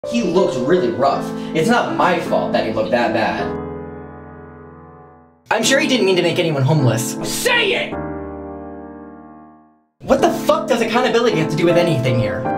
He looked really rough. It's not my fault that he looked that bad. I'm sure he didn't mean to make anyone homeless. Say it! What the fuck does accountability have to do with anything here?